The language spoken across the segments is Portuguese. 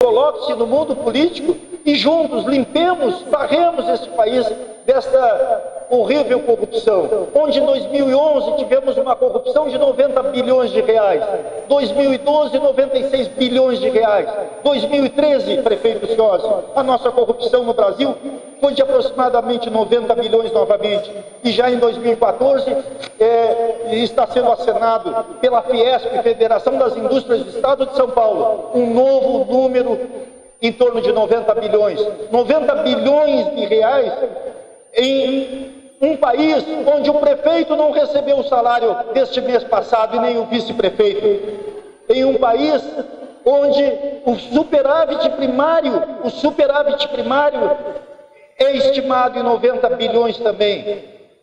coloque-se no mundo político e juntos limpemos, varremos esse país desta horrível corrupção, onde em 2011 tivemos uma corrupção de 90 bilhões de reais, 2012 96 bilhões de reais, 2013, prefeito Ciosi, a nossa corrupção no Brasil foi de aproximadamente 90 bilhões novamente, e já em 2014 está sendo assinado pela Fiesp, Federação das Indústrias do Estado de São Paulo, um novo número em torno de 90 bilhões, 90 bilhões de reais em um país onde o prefeito não recebeu o salário deste mês passado e nem o vice-prefeito, em um país onde o superávit primário é estimado em 90 bilhões também.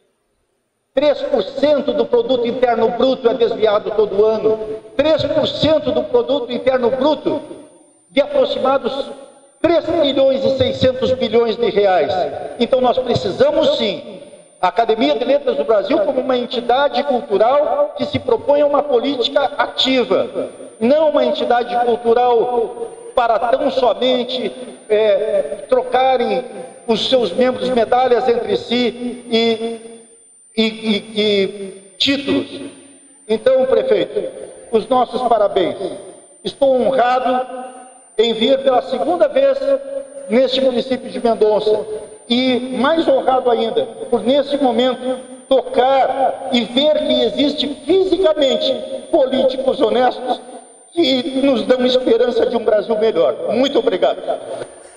3% do produto interno bruto é desviado todo ano, 3% do produto interno bruto de aproximados 3 milhões e 600 bilhões de reais. Então nós precisamos sim, a Academia de Letras do Brasil como uma entidade cultural que se propõe a uma política ativa, não uma entidade cultural para tão somente trocarem os seus membros medalhas entre si e títulos. Então, prefeito, os nossos parabéns. Estou honrado em vir pela segunda vez neste município de Mendonça e mais honrado ainda por nesse momento tocar e ver que existe fisicamente políticos honestos que nos dão esperança de um Brasil melhor. Muito obrigado.